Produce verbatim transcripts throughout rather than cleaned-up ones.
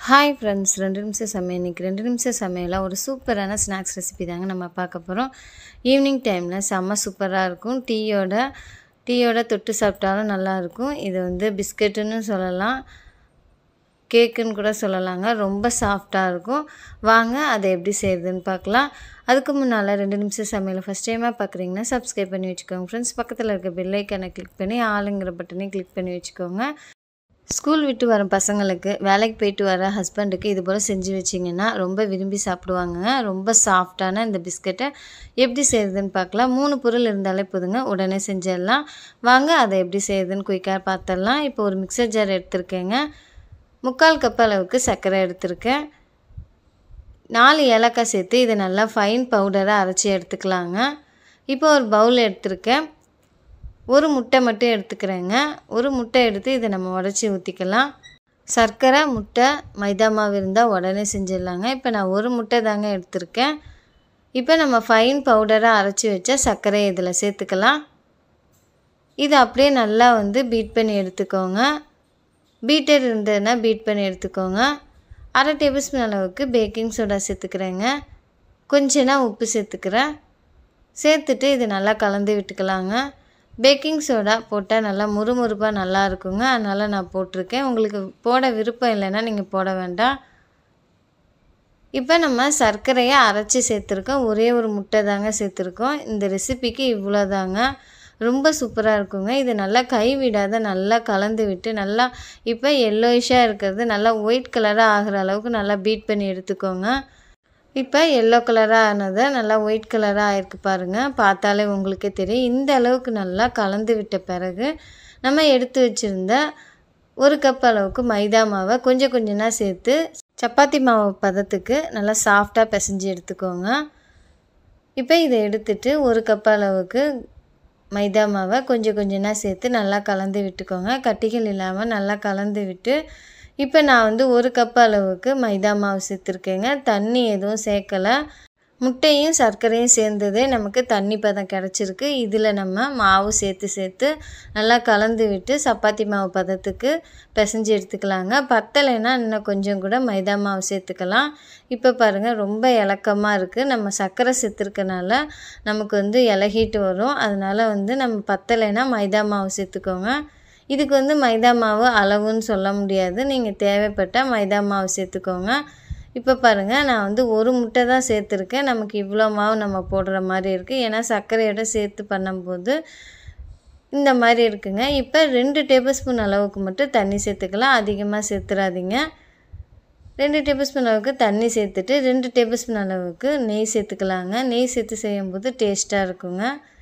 Hi friends, ரெண்டு நிமிஷம் சமையல். இன்றைக்கி ரெண்டு நிமிஷம் சமையலாக ஒரு சூப்பரான ஸ்நாக்ஸ் ரெசிபி தாங்க நம்ம பார்க்க போகிறோம். ஈவினிங் டைமில் செம்ம சூப்பராக இருக்கும். டீயோட டீயோட தொட்டு சாப்பிட்டாலும் நல்லாயிருக்கும். இது வந்து பிஸ்கெட்டுன்னு சொல்லலாம், கேக்குன்னு கூட சொல்லலாங்க. ரொம்ப சாஃப்டாக இருக்கும். வாங்க அதை எப்படி செய்கிறதுன்னு பார்க்கலாம். அதுக்கு முன்னால் ரெண்டு நிமிஷம் சமையலை ஃபஸ்ட் டைமாக பார்க்குறீங்கன்னா சப்ஸ்கிரைப் பண்ணி வச்சுக்கோங்க ஃப்ரெண்ட்ஸ். பக்கத்தில் இருக்க பெல் ஐக்கானை கிளிக் பண்ணி ஆளுங்கிற பட்டனையும் கிளிக் பண்ணி வச்சுக்கோங்க. ஸ்கூல் விட்டு வர பசங்களுக்கு, வேலைக்கு போயிட்டு வர ஹஸ்பண்டுக்கு இது போல் செஞ்சு வச்சிங்கன்னா ரொம்ப விரும்பி சாப்பிடுவாங்க. ரொம்ப சாஃப்டான இந்த பிஸ்கெட்டை எப்படி செய்கிறதுன்னு பார்க்கலாம். மூணு பொருள் இருந்தாலே போதுங்க, உடனே செஞ்சிடலாம். வாங்க அதை எப்படி செய்கிறதுன்னு குயிக்காக பார்த்துடலாம். இப்போ ஒரு மிக்சர் ஜார் எடுத்துருக்கேங்க. முக்கால் கப் அளவுக்கு சர்க்கரை எடுத்திருக்கேன். நாலு ஏலக்காய் சேர்த்து இதை நல்லா ஃபைன் பவுடராக அரைச்சி எடுத்துக்கலாங்க. இப்போ ஒரு பவுல் எடுத்திருக்கேன். ஒரு முட்டை மட்டும் எடுத்துக்கிறேங்க. ஒரு முட்டை எடுத்து இதை நம்ம உடச்சி ஊற்றிக்கலாம். சர்க்கரை, முட்டை, மைதா மாவு இருந்தால் உடனே செஞ்சிடலாங்க. இப்போ நான் ஒரு முட்டை தாங்க எடுத்திருக்கேன். இப்போ நம்ம ஃபைன் பவுடராக அரைச்சி வச்ச சர்க்கரை இதில் சேர்த்துக்கலாம். இது அப்படியே நல்லா வந்து பீட் பண்ணி எடுத்துக்கோங்க. பீட்டர் இருந்ததுன்னா பீட் பண்ணி எடுத்துக்கோங்க. அரை டேபிள் ஸ்பூன் அளவுக்கு பேக்கிங் சோடா சேர்த்துக்கிறேங்க. கொஞ்சம் நான் உப்பு சேர்த்துக்கிறேன். சேர்த்துட்டு இது நல்லா கலந்து விட்டுக்கலாங்க. பேக்கிங் சோடா போட்டால் நல்லா முறுமுறுப்பாக நல்லா இருக்குங்க, அதனால் நான் போட்டிருக்கேன். உங்களுக்கு போட விருப்பம் இல்லைன்னா நீங்கள் போட வேண்டாம். இப்போ நம்ம சர்க்கரையை அரைச்சி சேர்த்துருக்கோம். ஒரே ஒரு முட்டை தாங்க சேர்த்துருக்கோம். இந்த ரெசிபிக்கு இவ்வளோ தாங்க. ரொம்ப சூப்பராக இருக்குங்க. இது நல்லா கைவிடாத நல்லா கலந்து விட்டு நல்லா இப்போ எல்லோயிஷாக இருக்கிறது நல்லா ஒயிட் கலராக ஆகிற அளவுக்கு நல்லா பீட் பண்ணி எடுத்துக்கோங்க. இப்போ எல்லோ கலராக ஆனதை நல்லா ஒயிட் கலராக ஆகிருக்கு பாருங்கள். பார்த்தாலே உங்களுக்கே தெரியும். இந்த அளவுக்கு நல்லா கலந்து விட்ட பிறகு நம்ம எடுத்து வச்சுருந்த ஒரு கப் அளவுக்கு மைதா மாவை கொஞ்சம் கொஞ்சமாக சேர்த்து சப்பாத்தி மாவு பதத்துக்கு நல்லா சாஃப்டாக பிசைஞ்சு எடுத்துக்கோங்க. இப்போ இதை எடுத்துட்டு ஒரு கப் அளவுக்கு மைதா மாவை கொஞ்சம் கொஞ்சமாக சேர்த்து நல்லா கலந்து விட்டுக்கோங்க. கட்டிகள் இல்லாமல் நல்லா கலந்து விட்டு இப்போ நான் வந்து ஒரு கப் அளவுக்கு மைதா மாவு சேர்த்துருக்கேங்க. தண்ணி எதுவும் சேர்க்கலை. முட்டையும் சர்க்கரையும் சேர்ந்ததே நமக்கு தண்ணி பதம் கிடச்சிருக்கு. இதில் நம்ம மாவு சேர்த்து சேர்த்து நல்லா கலந்து விட்டு சப்பாத்தி மாவு பதத்துக்கு பிசைஞ்சு எடுத்துக்கலாங்க. பத்தலைன்னா இன்னும் கொஞ்சம் கூட மைதா மாவு சேர்த்துக்கலாம். இப்போ பாருங்கள், ரொம்ப இலக்கமாக இருக்குது. நம்ம சர்க்கரை சேர்த்துருக்கனால நமக்கு வந்து இலகிட்டு வரும். அதனால் வந்து நம்ம பத்தலைன்னா மைதா மாவு சேர்த்துக்கோங்க. இதுக்கு வந்து மைதா மாவு அளவுன்னு சொல்ல முடியாது. நீங்கள் தேவைப்பட்டால் மைதா மாவு சேர்த்துக்கோங்க. இப்போ பாருங்கள், நான் வந்து ஒரு முட்டை தான் சேர்த்துருக்கேன். நமக்கு இவ்வளோ மாவு நம்ம போடுற மாதிரி இருக்குது. ஏன்னா சர்க்கரையோட சேர்த்து பண்ணும்போது இந்த மாதிரி இருக்குங்க. இப்போ ரெண்டு டேபிள் ஸ்பூன் அளவுக்கு மட்டும் தண்ணி சேர்த்துக்கலாம். அதிகமாக சேர்த்துறாதீங்க. ரெண்டு டேபிள் ஸ்பூன் அளவுக்கு தண்ணி சேர்த்துட்டு ரெண்டு டேபிள் ஸ்பூன் அளவுக்கு நெய் சேர்த்துக்கலாங்க. நெய் சேர்த்து செய்யும்போது டேஸ்ட்டாக இருக்குங்க.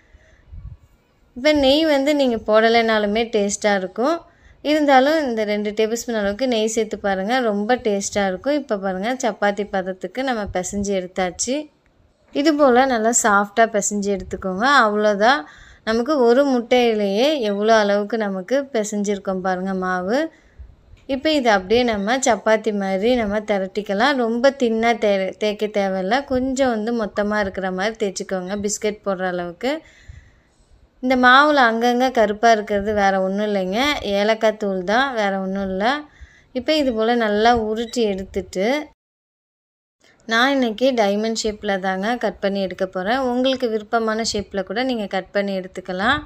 இப்போ நெய் வந்து நீங்கள் போடலைனாலுமே டேஸ்ட்டாக இருக்கும். இருந்தாலும் இந்த ரெண்டு டேபிள் ஸ்பூன் அளவுக்கு நெய் சேர்த்து பாருங்கள், ரொம்ப டேஸ்ட்டாக இருக்கும். இப்போ பாருங்கள், சப்பாத்தி பதத்துக்கு நம்ம பிசைஞ்சு எடுத்தாச்சு. இது போல் நல்லா சாஃப்டாக பிசைஞ்சு எடுத்துக்கோங்க. அவ்வளோதான். நமக்கு ஒரு முட்டையிலேயே எவ்வளோ அளவுக்கு நமக்கு பிசைஞ்சிருக்கோம் பாருங்கள் மாவு. இப்போ இதை அப்படியே நம்ம சப்பாத்தி மாதிரி நம்ம திரட்டிக்கலாம். ரொம்ப தின்னாக தே தேய்க்க தேவையில்லை. கொஞ்சம் வந்து மொத்தமாக இருக்கிற மாதிரி தேய்ச்சிக்கோங்க, பிஸ்கெட் போடுற அளவுக்கு. இந்த மாவில் அங்கங்கே கருப்பாக இருக்கிறது வேறு ஒன்றும் இல்லைங்க, ஏலக்காய் தூள் தான், வேறு ஒன்றும் இல்லை. இப்போ இது போல் நல்லா உருட்டி எடுத்துட்டு நான் இன்றைக்கி டைமண்ட் ஷேப்பில் தாங்க கட் பண்ணி எடுக்க போகிறேன். உங்களுக்கு விருப்பமான ஷேப்பில் கூட நீங்கள் கட் பண்ணி எடுத்துக்கலாம்.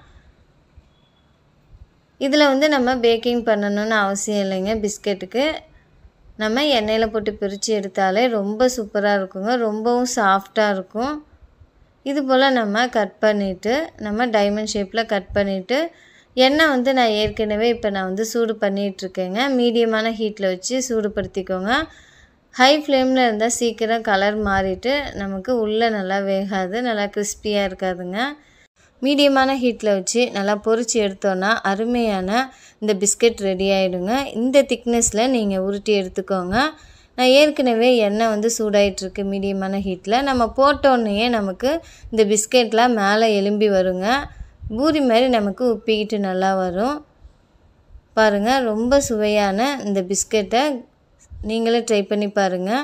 இதில் வந்து நம்ம பேக்கிங் பண்ணணும்னு அவசியம் இல்லைங்க. பிஸ்கெட்டுக்கு நம்ம எண்ணெயில் போட்டு பிரித்து எடுத்தாலே ரொம்ப சூப்பராக இருக்குங்க. ரொம்பவும் சாஃப்டாக இருக்கும். இது போல் நம்ம கட் பண்ணிவிட்டு நம்ம டைமண்ட் ஷேப்பில் கட் பண்ணிவிட்டு எண்ணெய் வந்து நான் ஏற்கனவே இப்போ நான் வந்து சூடு பண்ணிகிட்ருக்கேங்க. மீடியமான ஹீட்டில் வச்சு சூடுபடுத்திக்கோங்க. ஹை ஃப்ளேமில் இருந்தால் சீக்கிரம் கலர் மாறிட்டு நமக்கு உள்ளே நல்லா வேகாது, நல்லா கிறிஸ்பியாக இருக்காதுங்க. மீடியமான ஹீட்டில் வச்சு நல்லா பொரித்து எடுத்தோன்னா அருமையான இந்த பிஸ்கெட் ரெடி ஆகிடுங்க. இந்த திக்னஸில் நீங்கள் உருட்டி எடுத்துக்கோங்க. நான் ஏற்கனவே எண்ணெய் வந்து சூடாயிட்ருக்கு மீடியமான ஹீட்டில். நம்ம போட்டோன்னே நமக்கு இந்த பிஸ்கெட்லாம் மேலே எலும்பி வருங்க. பூரி மாதிரி நமக்கு உப்பிக்கிட்டு நல்லா வரும். பாருங்கள், ரொம்ப சுவையான இந்த பிஸ்கெட்டை நீங்களே ட்ரை பண்ணி பாருங்கள்.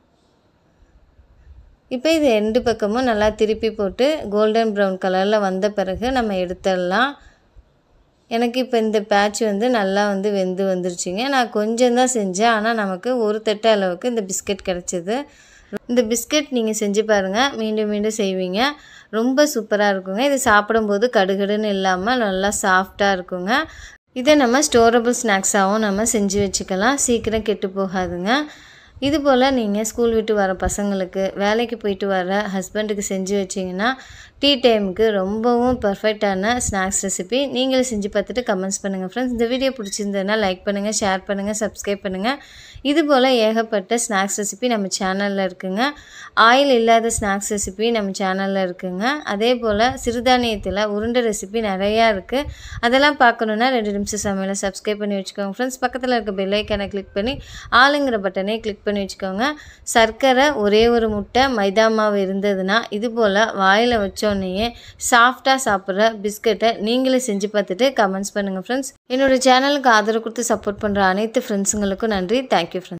இப்போ இது ரெண்டு பக்கமும் நல்லா திருப்பி போட்டு கோல்டன் ப்ரௌன் கலரில் வந்த பிறகு நம்ம எடுத்துடலாம். எனக்கு இப்போ இந்த பேட்ச் வந்து நல்லா வந்து வெந்து வந்துருச்சுங்க. நான் கொஞ்சம் தான் செஞ்சேன். ஆனால் நமக்கு ஒரு தட்டு அளவுக்கு இந்த பிஸ்கட் கிடச்சிது. இந்த பிஸ்கட் நீங்கள் செஞ்சு பாருங்கள், மீண்டும் மீண்டும் செய்வீங்க. ரொம்ப சூப்பராக இருக்குங்க. இது சாப்பிடும்போது கடுகடுன்னு இல்லாமல் நல்லா சாஃப்டாக இருக்குங்க. இதை நம்ம ஸ்டோரபிள் ஸ்நாக்ஸாகவும் நம்ம செஞ்சு வச்சுக்கலாம். சீக்கிரம் கெட்டு போகாதுங்க. இதுபோல் நீங்கள் ஸ்கூல் விட்டு வர பசங்களுக்கு, வேலைக்கு போயிட்டு வர ஹஸ்பண்டுக்கு செஞ்சு வச்சிங்கன்னா டீ டைமுக்கு ரொம்பவும் பர்ஃபெக்டான ஸ்நாக்ஸ் ரெசிபி. நீங்களும் செஞ்சு பார்த்துட்டு கமெண்ட்ஸ் பண்ணுங்கள் ஃப்ரெண்ட்ஸ். இந்த வீடியோ பிடிச்சிருந்ததுன்னா லைக் பண்ணுங்கள், ஷேர் பண்ணுங்கள், சப்ஸ்கிரைப் பண்ணுங்கள். இதுபோல் ஏகப்பட்ட ஸ்நாக்ஸ் ரெசிபி நம்ம சேனலில் இருக்குங்க. ஆயில் இல்லாத ஸ்நாக்ஸ் ரெசிபி நம்ம சேனலில் இருக்குங்க. அதே போல் சிறுதானியத்தில் உருண்டை ரெசிபி நிறையா இருக்குது. அதெல்லாம் பார்க்கணுன்னா ரெண்டு நிமிஷம் சமையலை சப்ஸ்கிரைப் பண்ணி வச்சுக்கோங்க ஃப்ரெண்ட்ஸ். பக்கத்தில் இருக்க பெல் ஐக்கானை கிளிக் பண்ணி ஆளுங்கிற பட்டனை கிளிக் பண்ணி வச்சுக்கோங்க. சர்க்கரை, ஒரே ஒரு முட்டை, மைதா மாவு இருந்ததுன்னா இது போல் வாயில் வச்சோன்னையே சாஃப்டாக சாப்பிட்ற பிஸ்கட்டை நீங்களே செஞ்சு பார்த்துட்டு கமெண்ட்ஸ் பண்ணுங்கள் ஃப்ரெண்ட்ஸ். என்னோடய சேனலுக்கு ஆதரவு கொடுத்து சப்போர்ட் பண்ணுற அனைத்து ஃப்ரெண்ட்ஸுங்களுக்கும் நன்றி. Thank you friends.